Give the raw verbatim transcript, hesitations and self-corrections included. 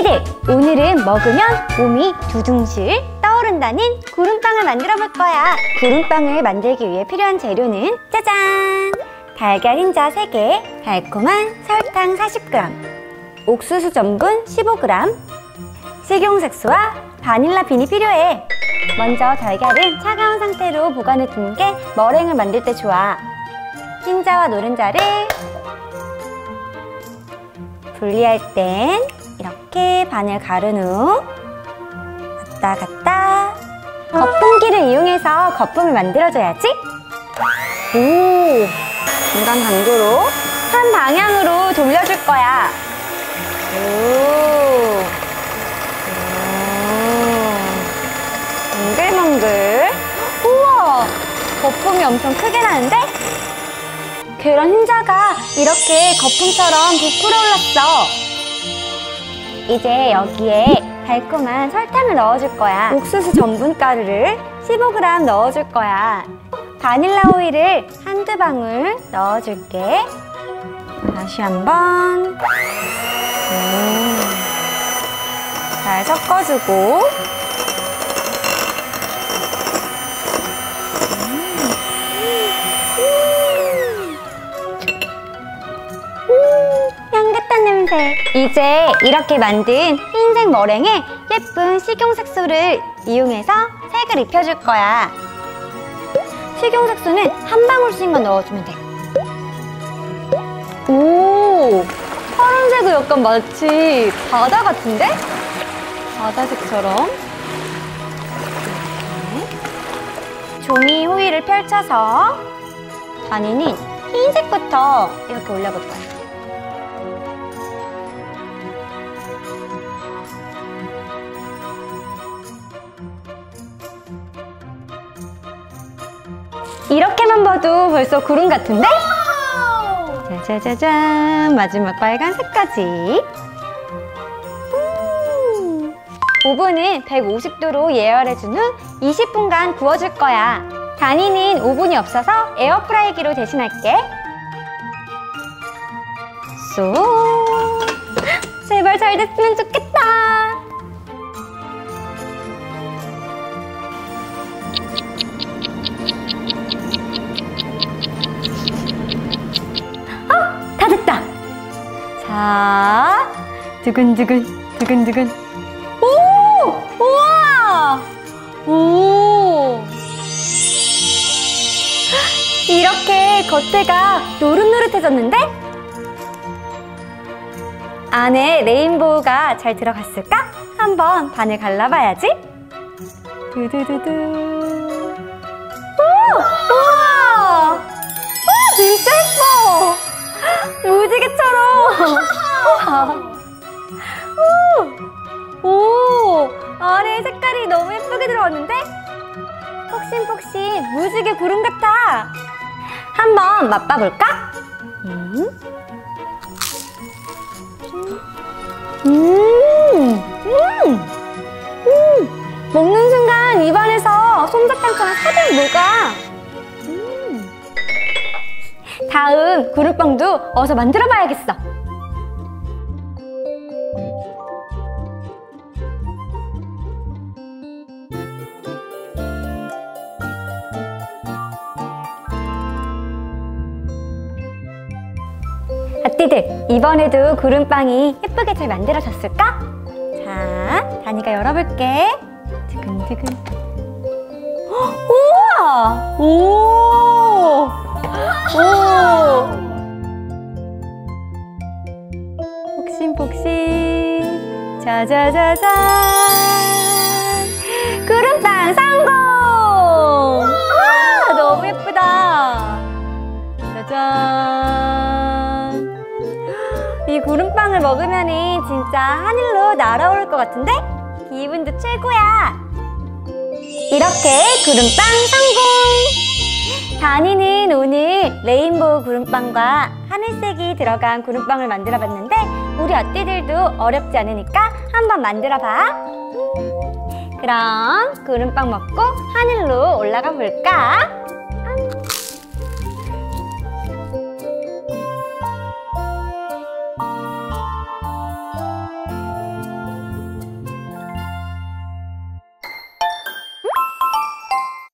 아띠들, 오늘은 먹으면 몸이 두둥실 떠오른다는 구름빵을 만들어 볼 거야. 구름빵을 만들기 위해 필요한 재료는 짜잔! 달걀 흰자 세 개, 달콤한 설탕 사십 그램, 옥수수 전분 십오 그램, 식용색소와 바닐라 빈이 필요해. 먼저 달걀은 차가운 상태로 보관해 두는 게 머랭을 만들 때 좋아. 흰자와 노른자를 분리할 땐 이렇게 반을 가른 후 왔다 갔다 거품기를 이용해서 거품을 만들어줘야지. 오, 중간 강도로 한 방향으로 돌려줄 거야. 오, 오. 몽글몽글. 우와, 거품이 엄청 크게 나는데? 계란 흰자가 이렇게 거품처럼 부풀어 올랐어. 이제 여기에 달콤한 설탕을 넣어줄 거야. 옥수수 전분 가루를 십오 그램 넣어줄 거야. 바닐라 오일을 한두 방울 넣어줄게. 다시 한번 잘 섞어주고 향긋한 냄새. 이제 이렇게 만든 흰색 머랭에 예쁜 식용색소를 이용해서 색을 입혀줄 거야. 식용색소는 한 방울씩만 넣어주면 돼. 오, 파란색은 약간 마치 바다 같은데? 바다색처럼. 종이 호일을 펼쳐서 단위는 흰색부터 이렇게 올려볼 거야. 이렇게만 봐도 벌써 구름 같은데? 짜자자잔, 마지막 빨간색까지. 음. 오븐은 백오십 도로 예열해준 후 이십 분간 구워줄 거야. 단위는 오븐이 없어서 에어프라이기로 대신할게. 쏙! 제발 잘 됐으면 좋겠다. 자, 두근두근, 두근두근. 오! 우와! 오! 이렇게 겉에가 노릇노릇해졌는데? 안에 레인보우가 잘 들어갔을까? 한번 반을 갈라봐야지. 두두두두. 오! 우와! 와, 진짜 예뻐! 무지개처럼. 오, 오, 안에 색깔이 너무 예쁘게 들어왔는데? 폭신폭신 무지개 구름 같아. 한번 맛봐볼까? 음, 음, 음, 음. 먹는 순간 입안에서 솜사탕처럼 사르르 녹아. 다음 구름빵도 어서 만들어봐야겠어. 아띠들, 이번에도 구름빵이 예쁘게 잘 만들어졌을까? 자, 다니가 열어볼게. 두근두근. 우와! 오! 오! 폭신폭신. 자자자잔. 구름빵 성공! 와, 너무 예쁘다. 짜잔. 이 구름빵을 먹으면 진짜 하늘로 날아오를 것 같은데? 기분도 최고야. 이렇게 구름빵 성공! 다니는 오늘 레인보우 구름빵과 하늘색이 들어간 구름빵을 만들어봤는데 우리 아띠들도 어렵지 않으니까 한번 만들어봐. 그럼 구름빵 먹고 하늘로 올라가 볼까?